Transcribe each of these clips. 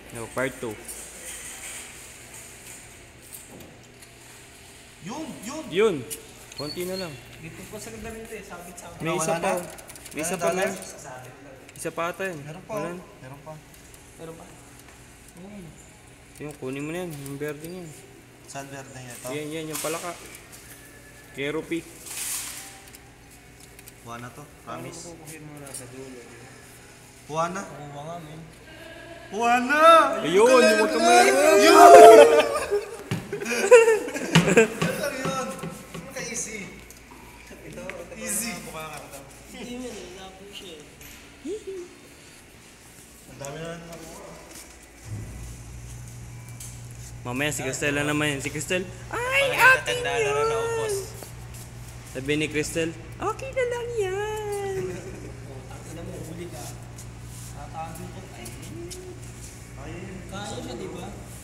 No, part 2. Yun. Konti na lang. Dito po sa ganda rin ito eh. Sabit sa akin. May isa pa. May isa pa man. Sasabit lang. Isa pa ata yun. Meron pa. Wala. Meron pa. Meron pa. Yung kunin mo na yan. Yung verde niyan. Saan verde niya ito? Yan. Yung palaka. Keropi. Buwan na to. Promise. Kukuhin mo na sa dulo. Buwan na. Oo nga men. Buwan na! Ayun! Yung huwag kang mayroon. Ano yun? Ano ka easy? Ito. Easy. Hindi mo eh. Labo siya eh. Ang dami na nakuha. Mamaya si Cristel na naman yun. Si Cristel, ay, akin Tanda na rin ako boss. sabi ni Cristel, okay na lang yan. Alam mo, huli ka. Tatago ko. Ay, kaya siya diba?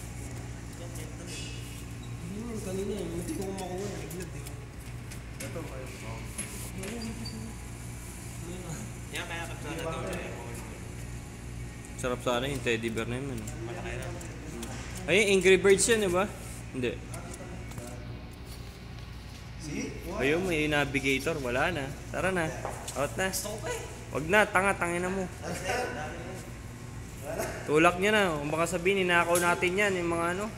Hindi mo kanina eh. Hindi ko makuha eh. Naglag eh. Ito ba yun? Yan kaya kapsala daw siya eh. Sarap sana yung teddy bear na yun. Malaki na. Ay, Angry Birds yan, di ba? Hindi. See? Ayun, may navigator. Wala na. Tara na. Out na. Wag na, tanga-tangin na mo. Tulak niya na. Kung baka sabihin, ninakaw natin yan. Yung mga ano.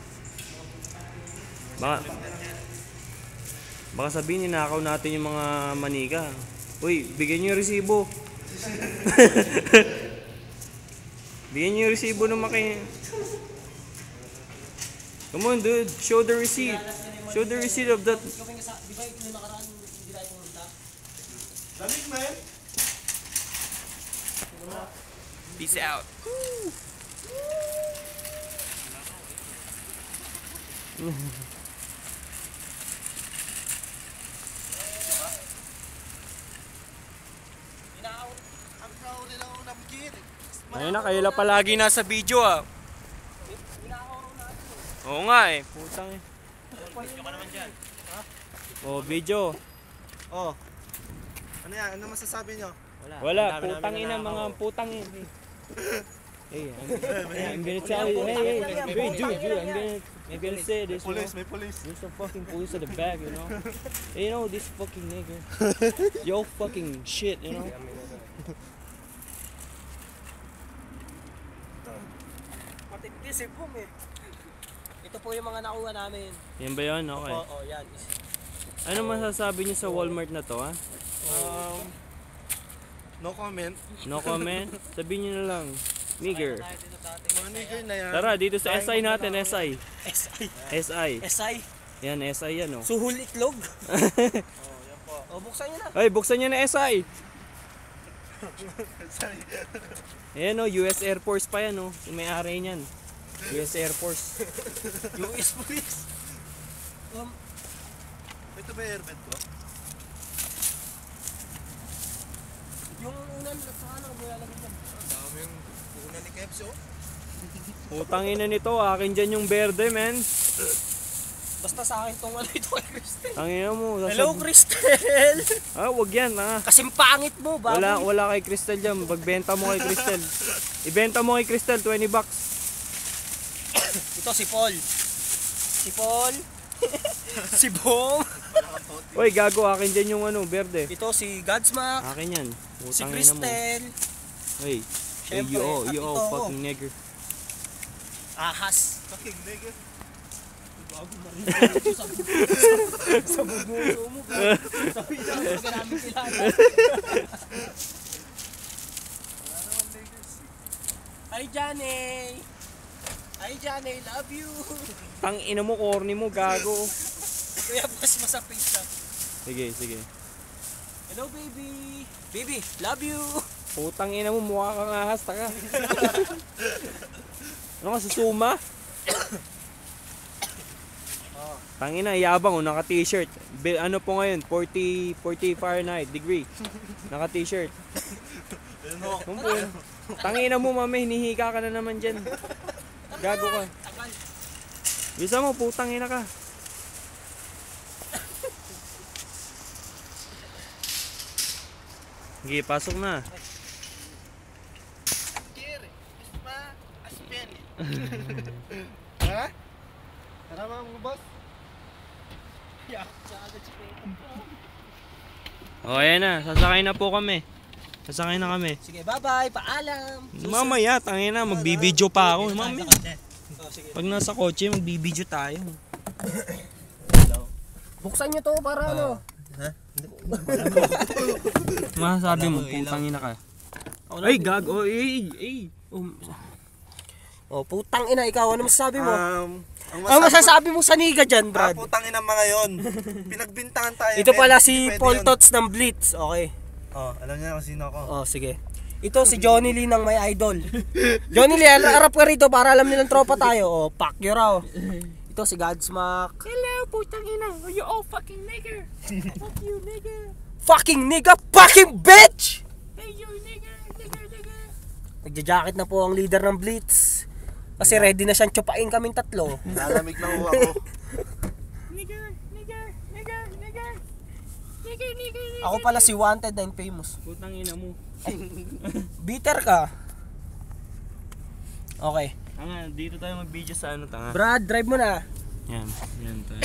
Baka sabihin, ninakaw natin yung mga manika. Uy, bigyan niyo yung resibo. Bigyan niyo yung resibo ng makin. Come on, dude. Show the receipt. Show the receipt of that. Gawin ka sa, di ba yung nakaraan hindi tayo pumunta? Lamig man? Peace out. Ang kao nila ako nabigit. Ayun na, kayo lang palagi nasa video ah. Oo nga eh. Putang eh. Video ka naman dyan. Oh, video. Oh. Ano yan? Ano masasabi nyo? Wala, putang ina mga putang ina. Hey, I'm gonna tell you, hey, dude, I'm gonna say this, you know. May police. There's some fucking police at the back, you know. Hey, you know, this fucking nigga. Yo fucking shit, you know. Matindi si Pum eh. Ito po yung mga nakuha namin. Yan ba yun? Okay. Oo, yan. Ano masasabi niyo sa Walmart na to, ha? No comment. No comment? Sabihin niyo na lang. Nigger. Mga nigger na yan. Tara, dito sa SI natin, SI. SI. SI. SI. Yan, SI yan, oh. Suhul itlog. Yan po. O, buksan nyo na. Ay, buksan niyo na SI. Sorry. Ayan, oh, US Air Force pa yan, oh. Yung may-ari niyan. US Air Force. US Police. Ito ba airbed ko? Yung unan, sa ano, bulalagay dyan. Ang dami yung una ni KFC oh. Putang ina nito, akin dyan yung verde, man. Basta sa akin tong ano ito kay Cristel. Tangina mo. Hello, Cristel! Ah, wag yan, ah. Kasing pangit mo, baboy. Wala kay Cristel dyan. Pagbenta mo kay Cristel. Ibenta mo kay Cristel, $20. Ito si Paul. Si Paul. Si Bong. Uy, gago, akin dyan yung ano, verde. Ito si Godsmack. Akin yan. Si Putang ina mo. Cristel. Hey, hey, Siyempre, you at all ito. fucking nigger. Ahas. Fucking nigger. Bago marinig sa buguso mo. Sabi niya, huwag ka namin kilala. Wala naman niggers. Hi, Johnny. Hi, Johnny. Love you. Tang ina mo, corny mo, gago. Kuya, bukas mo sa face ka. Sige. Hello, baby. Baby, love you. Putang ina mo, mukha kang ahas, taka. Ano ka, susuma? Tangina, yabang, oh, naka-t-shirt. Ano po ngayon, 40 Fahrenheit degree. Naka-t-shirt. Tangina mo, mami, hinihika ka na naman dyan. Gago ka. Tagal. Bisa mo, putang ina ka. Sige, pasok na. Kiri, isma, aspin. Ha? Tara mga boss. O, ayan na. Sasakay na po kami. Sasakay na kami. Sige, bye-bye. Paalam. Mamaya, tangin na. Magbibideo pa ako. Mamaya. Oh, sige. Pag nasa kotse, magbibideo tayo. Buksan nyo to para ano. Masasabi mo, putang ina ka. Ay, gag. Oh, ay. Oh, putang ina, ikaw. Ano masasabi mo? Ang masasabi mo sa niga dyan, Brad? putang ina mga yon. Pinagbintangan tayo. Ito men. pala si Pwede Paul yun. Tots ng Blitz. Okay. Oh, alam niya kung sino ako. Oh, sige. Ito si Johnny Lee ng My Idol. Johnny Lee, harap ka rito para alam nilang tropa tayo. Oh, fuck you raw. Ito si Godsmack. Hello, putang ina. You all fucking nigger. Fuck you, nigger. Fucking nigga, fucking bitch! Hey, you nigger. Nagja-jacket na po ang leader ng Blitz. Kasi ready na siyang tsupain kaming tatlo. Nalamig na ho ako. Ako pala si Wanted and Famous. Putang ina mo. Bitter ka. Okay. Tanga, dito tayo mag-video sa ano, tanga. Brad, drive mo na. Yan tayo.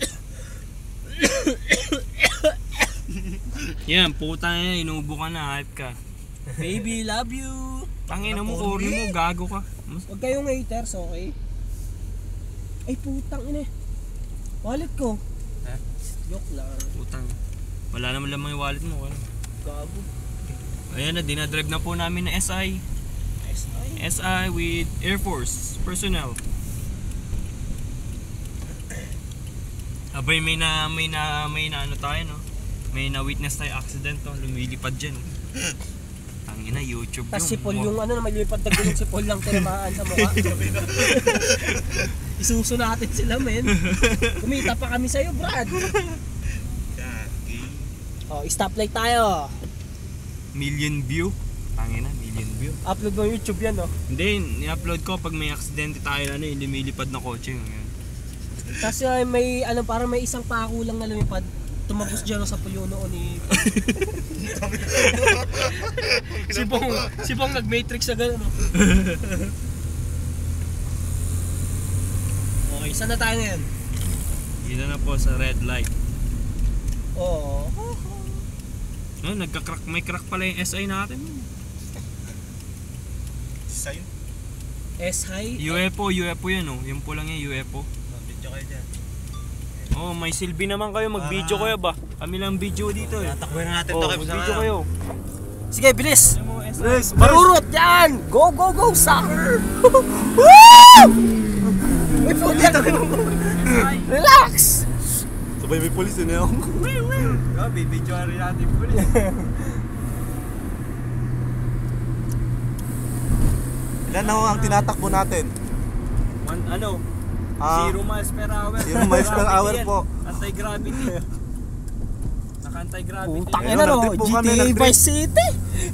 Yan, putang ina, inuubo ka na, hype ka. Baby, love you. Tangina mo, corny mo, gago ka. Huwag kayong haters, okay? Ay, putang ina. Wallet ko. Ha? Joke lang. Putang. Wala naman lamang yung wallet mo, wala. Gago. Ayan na, dinadrive na po namin na SI. SI with Air Force personnel. Abay, may na ano tayo, no? May na witness tayo accident, no? Lumilipad dyan. Tangina, YouTube Tapos si Paul yung ano na malipad na gulong si Paul lang tinamaan sa mukha. Isuso natin sila, men. Kumita pa kami sa'yo, Brad. Oh, stoplight tayo. Million view. Tangina, million view. Upload mo YouTube yan, no? Hindi, ni-upload ko pag may aksidente tayo, ano, yung lumilipad na kotse. Yun. Tapos may ano, parang may isang pako lang na lumipad. Tumagos dyan sa puyo noon ni... si Bong nag-matrix sa gano'n, no? Okay, saan na tayo ngayon? Dito na po sa red light. Oo. No, may crack pala yung SI natin. Sign? S-high? UFO yan, oh. Yung pulang yung UFO. Video kayo dyan. Oh, may silbi naman kayo, mag-video kayo ba? Kami lang video dito eh. Tatakbuhin na natin Oh, to kayo. mag-video kayo. Sige, bilis! Yes, Marurot yan! Go, go, go, soccer! Woo! May puti! Relax! Sabay may polis yun yun. Video rin natin po rin. Ilan na ho ang tinatakbo natin? Ano? 0 Ah, miles per hour. 0 miles per Gravity hour yan. po. Anti-gravity. Naka-anti-gravity. Putang Ayun, ina, no? nag-trip po kami, GTA nag-trip. Vice City!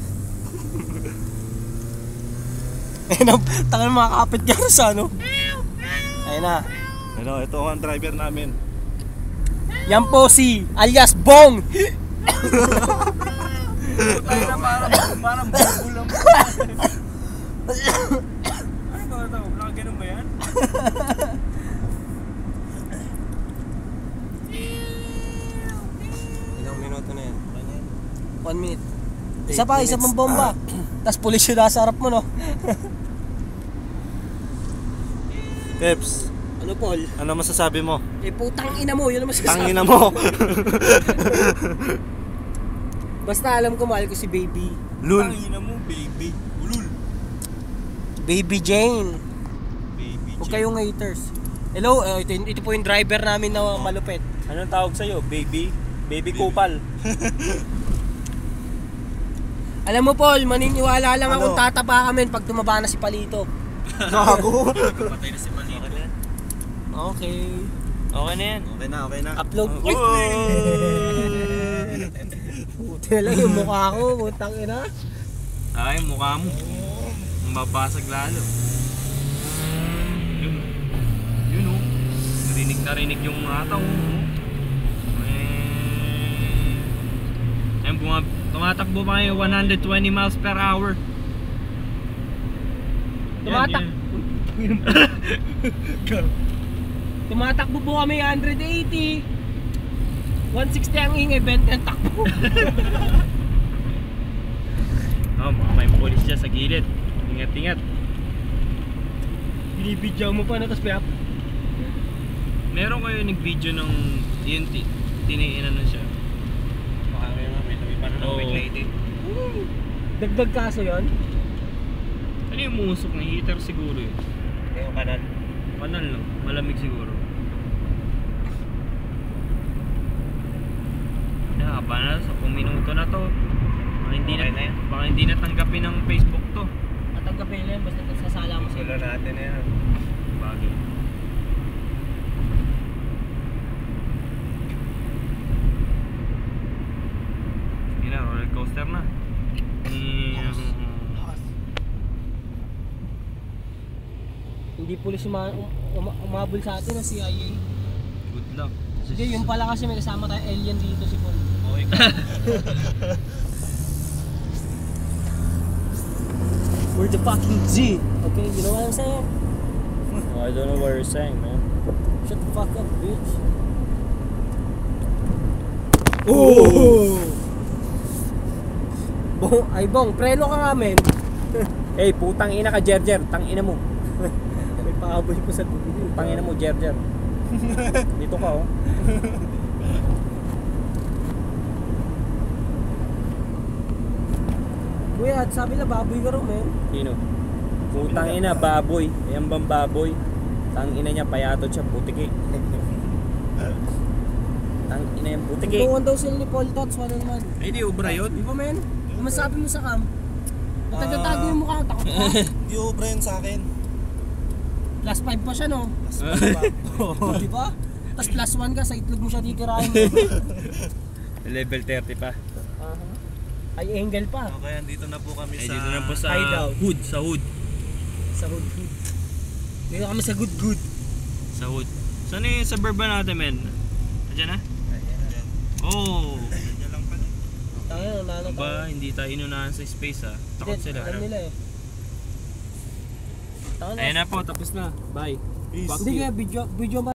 Ayun na, tangan mga kapit ka sa ano? Ayun na. Ano, ito ang driver namin. Yan po si alias Bong! Tayo na parang bubo lang. Ano ba ito? Wala ganun ba yan? Ilang minuto na yan? 1 minute. Isa pang bomba. Tapos pulis yung nasa harap mo, no? Peps, Ano, Paul? ano masasabi mo? Eh, putang ina mo, yun naman sasabi. Tangina mo. Basta alam ko, mahal ko si Baby. Lul. Tangina mo, baby. Ulul. Baby Jane. Baby Huwag kayong haters. Hello, ito po yung driver namin na malupit. Anong tawag sa'yo? Baby? Baby Kupal. Alam mo, Paul, maniniwala lang Ano? akong tataba kami pag tumaba na si Palito. Gago. Patay na si Palito. Okay. Okay na yan. Okay na, okay na. Upload. Uy! Buti na lang yung mukha ko, putang ina. Ay, mukha mo. Mababasag lalo. Yun oh. Narinig yung mga tao. Ayun, tumatakbo pa kayo 120 miles per hour. Tumatak. Tumatakbo po kami 180. 160 ang ingay, 20 ang takbo. Oh, may polis siya sa gilid. Ingat-ingat. Binibidyo mo pa na, tapos piyap. Meron kayo nag-video ng yun, tiniinan na siya. Baka may lumipan na ng Oo. wait lady. Dagdag kaso yon. Ano yung musok na heater siguro yun? Yung kanan. Panal no? Malamig siguro. Banal sa 10 minuto na to. Baka hindi na tanggapin ng Facebook to. Tatagapin lang, basta sasala mo Wala sila. natin na yan. Bagay. Yun na, roller coaster na. Hindi pulis umabol sa atin ng CIA. Good luck. Hindi, yung pala kasi may kasama tayong alien dito si Paul. Okay ka. We're the fucking G. Okay, you know what I'm saying? Oh, I don't know what you're saying, man. Shut the fuck up, bitch. Oh! Bong, preno ka nga, men. Hey, putang ina ka, Jerjer. Tang ina mo. May pahabol ko sa dulo. Tang ina mo, Jerjer. Dito ka, oh. Kuya, at sabi na baboy ka rin, men. Sino? Putang ina, baboy. Ayan bang baboy? Tang ina niya, payatot siya, putiki. Tang ina yung putiki. Tungan daw sila ni Paul Tots, wala naman. Ay, di ubra yun. Di ba, men? Kung masabi mo sa cam, matagatago yung mukha, takot ka. Di ubra yun sa akin. Plus 5 pa siya, no? Di ba? Tapos plus 1 ka, sa itlog mo siya titirahin. Level 30 pa. Ay, angle pa. Okay, andito na po kami Ay, sa... dito na po sa hideout. hood. Sa hood. Sa hood. Dito kami sa good. Sa hood. Saan yung suburban natin, men? Andiyan na? Oh! Yan lang pala. Tayo, nalo tayo. Ba, hindi tayo inunahan sa space, ha? Takot Hindi, sila. alam nila eh. Tayo na. Ayan na po, tapos na. Bye. Peace. Hindi kaya video